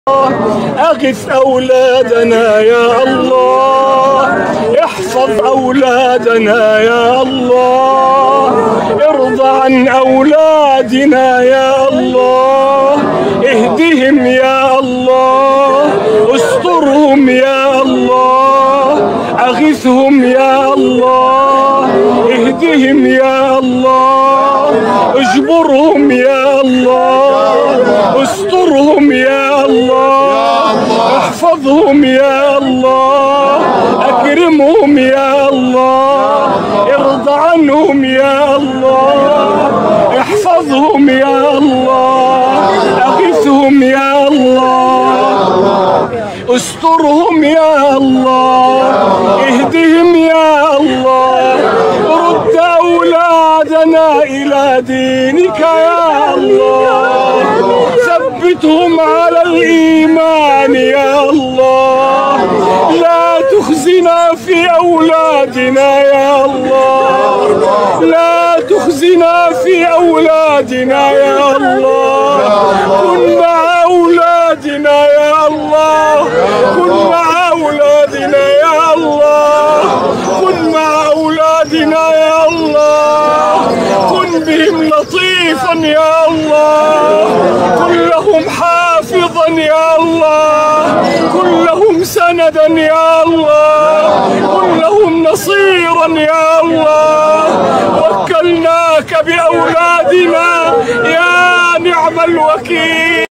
أغث أولادنا يا الله، احفظ أولادنا يا الله، ارضى عن أولادنا يا الله، اهدهم يا الله، استرهم يا الله، أغثهم يا الله، اهدهم يا الله، اجبرهم يا الله، استرهم يا الله، احفظهم يا الله، اكرمهم يا الله، ارضى عنهم يا الله، احفظهم يا الله، اغثهم يا الله، استرهم يا الله، اهدهم يا الله، رد أولادنا إلى دينك يا الله، ثبتهم على الإيمان يا الله، لا تخزنا في أولادنا يا الله، لا تخزنا في أولادنا يا الله، كن مع أولادنا يا الله، كن مع أولادنا يا الله، كن مع أولادنا يا الله، كن بهم لطيفا يا الله، كن لهم حافظا يا الله، كن لهم سندا يا الله، كن لهم نصيرا يا الله، وكلناك بأولادنا يا نعم الوكيل.